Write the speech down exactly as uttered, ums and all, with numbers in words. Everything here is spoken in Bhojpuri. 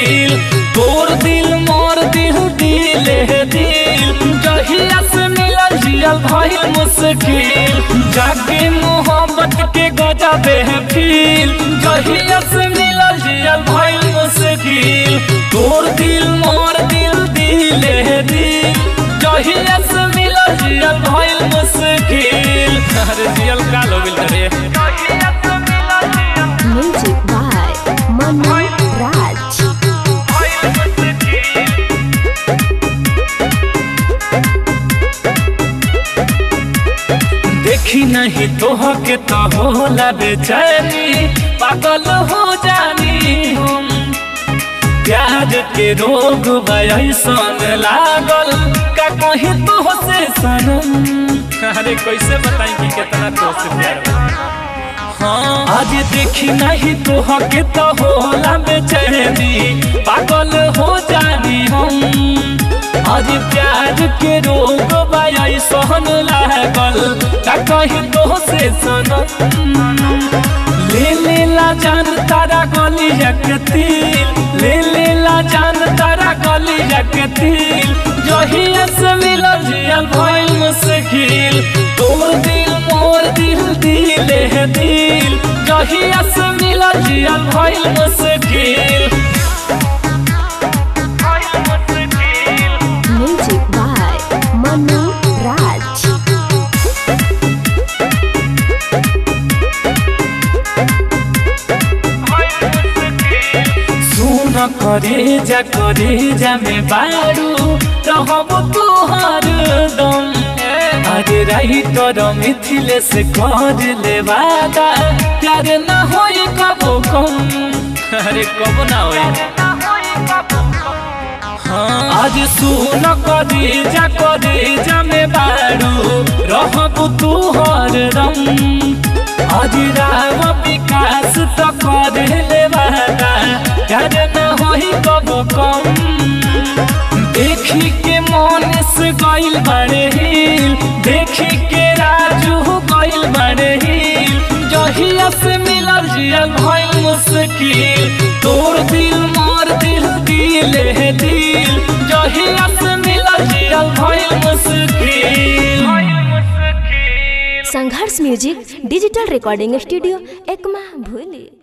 मुश्किल तोर दिल मोर दिल दिले दिल जहिया से मिलल जियल भइल मुश्किल जाके मोहब्बत के गजबे है फील जहिया से मिलल जियल भइल मुश्किल तोर दिल मोर दिल दिले दिल जहिया से मिलल जियल भइल मुश्किल अरे जियल काल हो गेल रे Music by Manu Raj. देखी नहीं तो के तो होला बेचैनी पागल हो जानी हम प्याज के रोग वैसन लागल का कहीं तो से सनम अरे कैसे बताई कि कितना तो से प्यार हाँ आज देखी नहीं तो के तो होला बेचैनी पागल हो जानी हम आज प्याज के रोग वैसन लागल का कहीं तो से सनम ले ले ला जान तारा गली तिल ले ले ला जान तारा गली तिल जहिया से मिलल जियल भइल मुश्किल तोर दिल मोर दिल दिले दिल जहिया से मिलल जियल भइल मुश्किल Music by Manu Raj. सुन करे जा करे जा में बारू रहब तुहार दम अरे रही तोर मिथिले से कर ले वादा प्यार न होई कबो कम अरे कब ना होई हाँ आज सुन करे जा करे जा में बारू रहब तुहार दम आज राव विकास तो कर ले वादा प्यार न होई कबो कम देखी के मन से गइल बड़े हिल देखी के राजू गइल बड़े हिल जहिया से मिलल जियल भइल मुश्किल तोर दिल मोर दिल दिले दिल जहिया से मिलल जियल भइल मुश्किल। Sangharsh music digital recording studio एकमा भूली।